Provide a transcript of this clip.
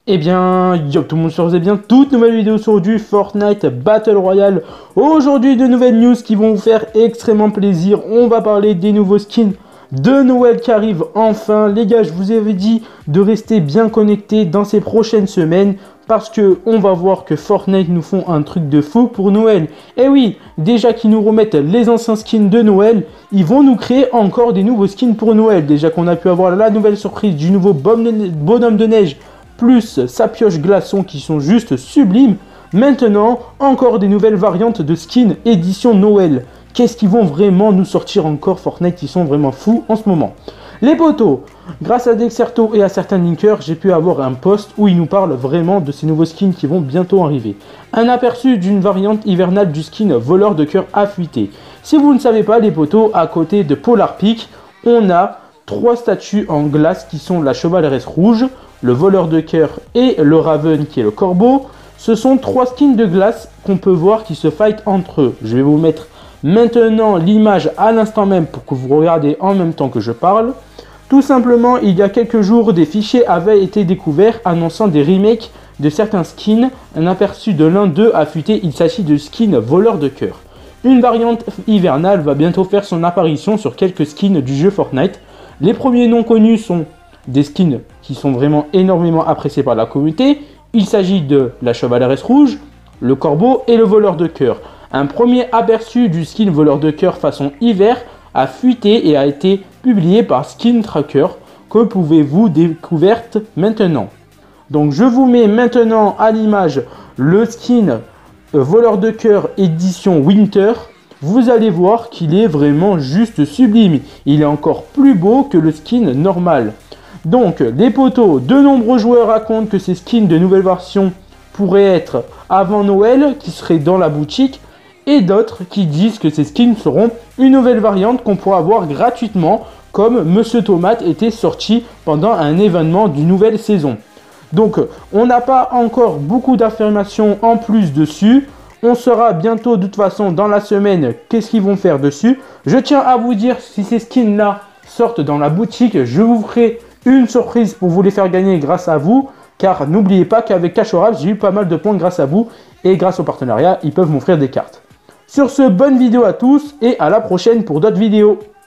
Eh bien, yo tout le monde, c'est bien, toute nouvelle vidéo sur du Fortnite Battle Royale. Aujourd'hui, de nouvelles news qui vont vous faire extrêmement plaisir. On va parler des nouveaux skins de Noël qui arrivent enfin. Les gars, je vous avais dit de rester bien connectés dans ces prochaines semaines parce que on va voir que Fortnite nous font un truc de fou pour Noël. Et oui, déjà qu'ils nous remettent les anciens skins de Noël, ils vont nous créer encore des nouveaux skins pour Noël. Déjà qu'on a pu avoir la nouvelle surprise du nouveau bonhomme de neige plus sa pioche glaçon qui sont juste sublimes. Maintenant, encore des nouvelles variantes de skins édition Noël. Qu'est-ce qu'ils vont vraiment nous sortir encore Fortnite? Ils sont vraiment fous en ce moment. Les potos, grâce à Dexerto et à certains linkers, j'ai pu avoir un post où ils nous parlent vraiment de ces nouveaux skins qui vont bientôt arriver. Un aperçu d'une variante hivernale du skin voleur de cœur affûté. Si vous ne savez pas les potos, à côté de Polar Peak, on a 3 statues en glace qui sont la chevaleresse rouge, le voleur de cœur et le Raven qui est le corbeau. Ce sont 3 skins de glace qu'on peut voir qui se fight entre eux. Je vais vous mettre maintenant l'image à l'instant même pour que vous regardez en même temps que je parle. Tout simplement, il y a quelques jours, des fichiers avaient été découverts annonçant des remakes de certains skins. Un aperçu de l'un d'eux affûté, il s'agit de skin voleur de cœur. Une variante hivernale va bientôt faire son apparition sur quelques skins du jeu Fortnite. Les premiers noms connus sont des skins qui sont vraiment énormément appréciés par la communauté. Il s'agit de la chevaleresse rouge, le corbeau et le voleur de cœur. Un premier aperçu du skin voleur de cœur façon hiver a fuité et a été publié par Skin Tracker que pouvez-vous découvrir maintenant. Donc je vous mets maintenant à l'image le skin voleur de cœur édition Winter. Vous allez voir qu'il est vraiment juste sublime. Il est encore plus beau que le skin normal. Donc les potos, de nombreux joueurs racontent que ces skins de nouvelle version pourraient être avant Noël, qui seraient dans la boutique, et d'autres qui disent que ces skins seront une nouvelle variante qu'on pourra avoir gratuitement, comme Monsieur Tomate était sorti pendant un événement d'une nouvelle saison. Donc on n'a pas encore beaucoup d'affirmations en plus dessus. On saura bientôt de toute façon dans la semaine qu'est-ce qu'ils vont faire dessus. Je tiens à vous dire, si ces skins là sortent dans la boutique, je vous ferai une surprise pour vous les faire gagner grâce à vous. Car n'oubliez pas qu'avec Cachorab, j'ai eu pas mal de points grâce à vous. Et grâce au partenariat, ils peuvent m'offrir des cartes. Sur ce, bonne vidéo à tous et à la prochaine pour d'autres vidéos.